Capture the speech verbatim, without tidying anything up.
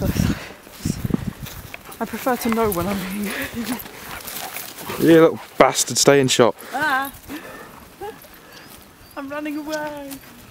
because I prefer to know when I'm being. You little bastard, stay in shot. Ah! I'm running away.